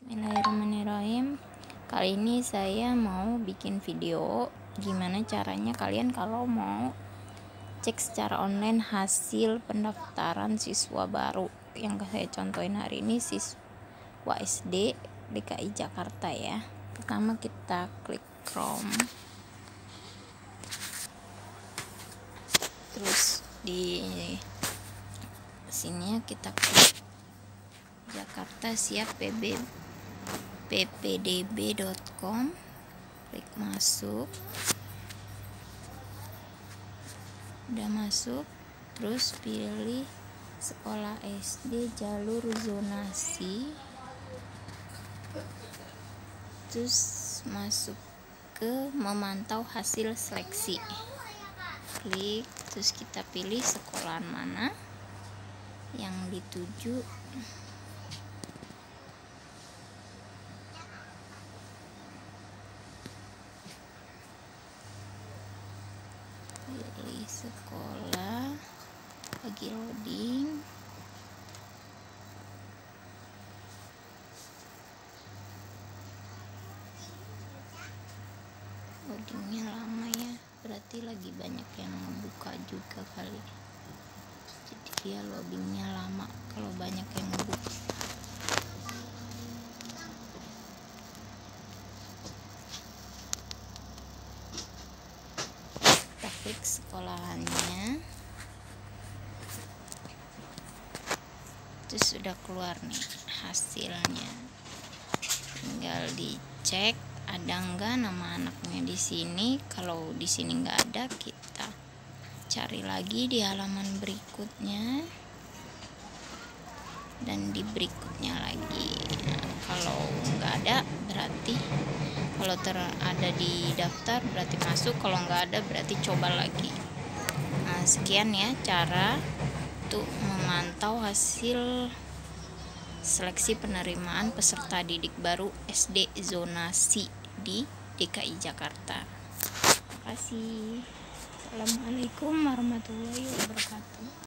Bismillahirrahmanirrahim. Kali ini saya mau bikin video gimana caranya kalian kalau mau cek secara online hasil pendaftaran siswa baru. Yang saya contohin hari ini siswa SD DKI Jakarta ya. Pertama kita klik Chrome, terus di sini kita klik Jakarta Siap ppdb.com, klik masuk. Udah masuk, terus pilih sekolah SD jalur zonasi, terus masuk ke memantau hasil seleksi, klik, terus kita pilih sekolah mana yang dituju. Pilih sekolah, lagi loading. Loadingnya lama ya, berarti lagi banyak yang ngebuka juga kali, jadi dia loadingnya lama kalau banyak yang ngebuka. Kita klik sekolahannya, terus sudah keluar nih hasilnya, tinggal dicek ada enggak nama anaknya di sini. Kalau di sini enggak ada, kita cari lagi di halaman berikutnya dan di berikutnya lagi. Nah, kalau enggak ada berarti kalau ada di daftar berarti masuk, kalau enggak ada berarti coba lagi. Nah, sekian ya cara untuk memantau hasil seleksi penerimaan peserta didik baru SD zonasi di DKI Jakarta. Terima kasih. Assalamualaikum warahmatullahi wabarakatuh.